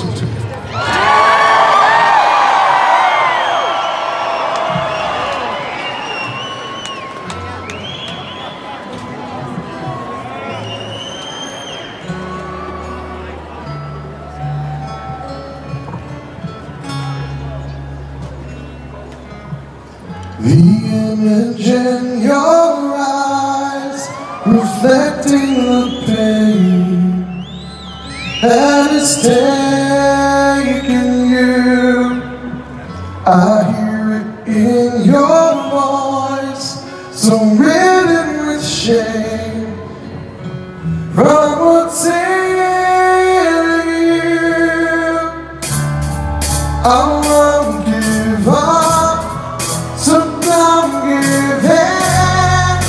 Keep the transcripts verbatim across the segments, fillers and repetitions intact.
listen to it. The image in your eyes, reflecting the pain that is taking you. I hear it in your voice, so ridden with shame from what's in you. I won't give up, so don't give in.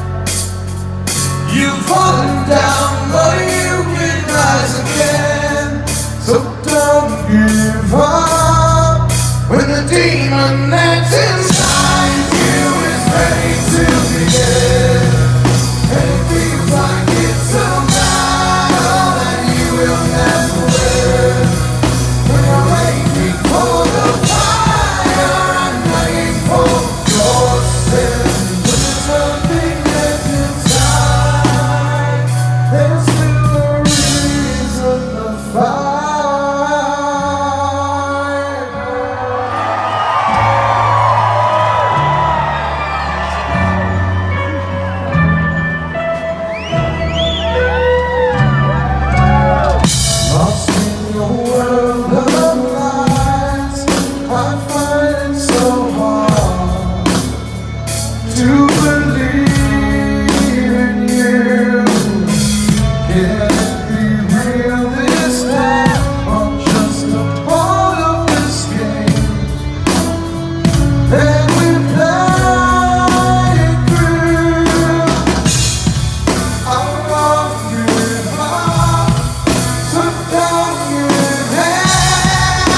You've fallen down, but you can rise again. So don't give up when the demon that's inside you is ready to begin. And it feels like it's a battle that you will never win. When you're waiting for the fire and waiting for your sin, when there's nothing left inside, there's still a reason to fight. Lost in your world of lies, I find it so hard to believe in you. Can it be real this time, or just a part of this game that we played through? I won't give up, so don't give in.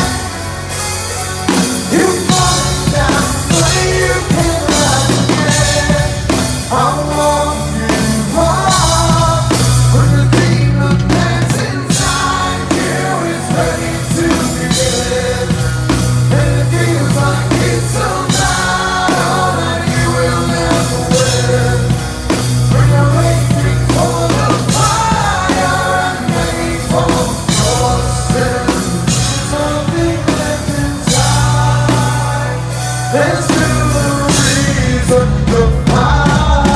You've fallen down, but you can rise again. I won't give up when the demon that's inside you is ready to begin. And it feels like it's a battle that you will never win. When you're waiting for the fire and waiting for your sin, something left inside, there's still a reason to fight.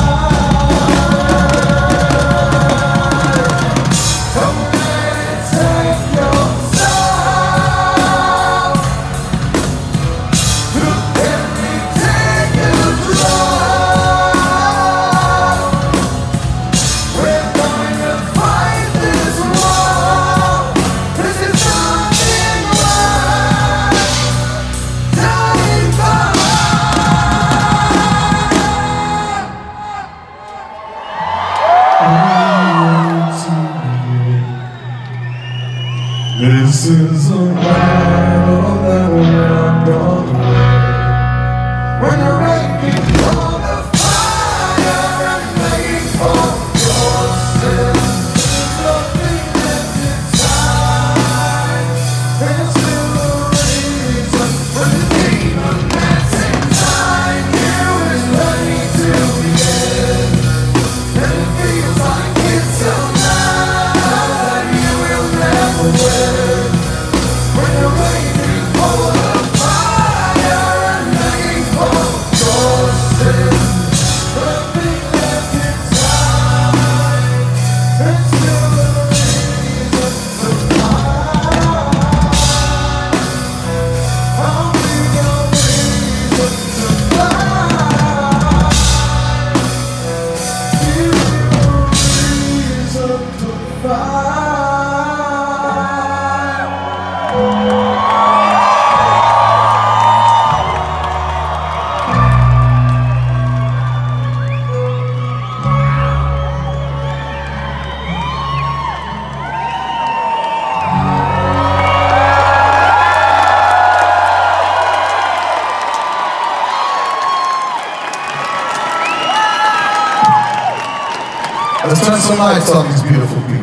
Don't let it take your soul. Look at me, take control. We're going to fight this war. This is something worth dying for. This is a battle that we're gonna win. When you're waiting for the fire and waiting for your sin, there's nothing left inside. There's still a reason when the demon that's inside you is ready to begin. And it feels like it's a battle that you will never win. When you're waiting for the fire and waiting for your sin, nothing left inside, there's still a reason to fight. I'll be your reason to fight. Give you a reason to fight. Let's spend some nights on these beautiful people.